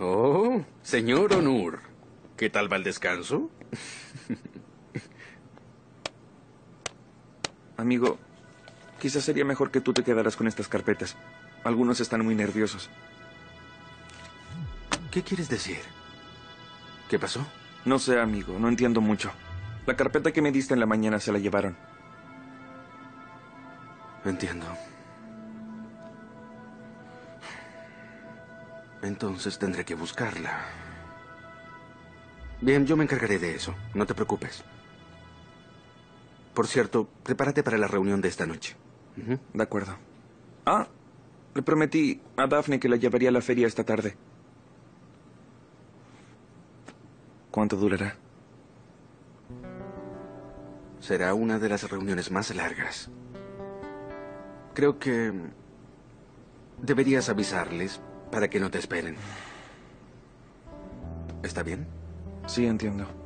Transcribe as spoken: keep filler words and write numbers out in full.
Oh, señor Onur. ¿Qué tal va el descanso? Amigo, quizás sería mejor que tú te quedaras con estas carpetas. Algunos están muy nerviosos. ¿Qué quieres decir? ¿Qué pasó? No sé, amigo, no entiendo mucho. La carpeta que me diste en la mañana se la llevaron. Entiendo. Entonces tendré que buscarla. Bien, yo me encargaré de eso. No te preocupes. Por cierto, prepárate para la reunión de esta noche. Uh-huh. De acuerdo. Ah, le prometí a Daphne que la llevaría a la feria esta tarde. ¿Cuánto durará? Será una de las reuniones más largas. Creo que deberías avisarles para que no te esperen. ¿Está bien? Sí, entiendo.